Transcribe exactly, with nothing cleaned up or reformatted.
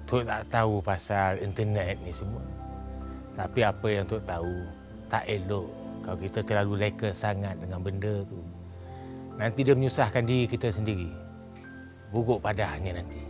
Tok tak tahu pasal internet ni semua. Tapi apa yang Tok tahu, tak elok kalau kita terlalu leka sangat dengan benda tu. Nanti dia menyusahkan diri kita sendiri. Buruk padahnya nanti.